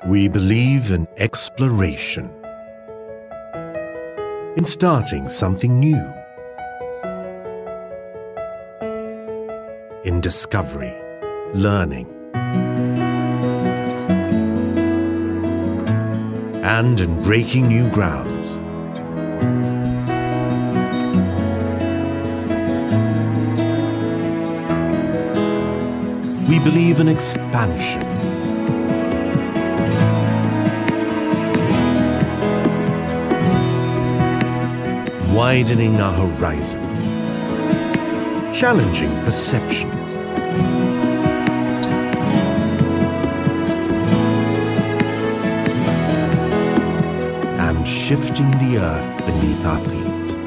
We believe in exploration, in starting something new, in discovery, learning, and in breaking new grounds. We believe in expansion, widening our horizons, challenging perceptions, and shifting the earth beneath our feet.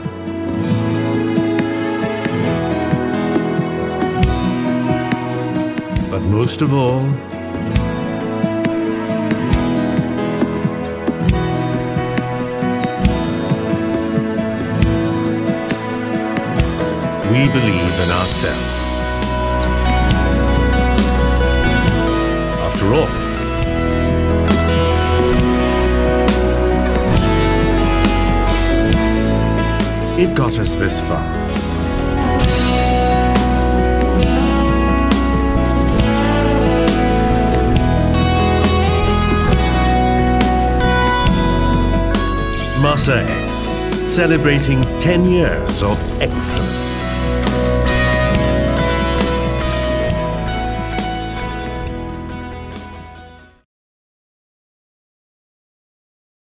But most of all, we believe in ourselves. After all, it got us this far. MAHSA X, celebrating 10 years of excellence.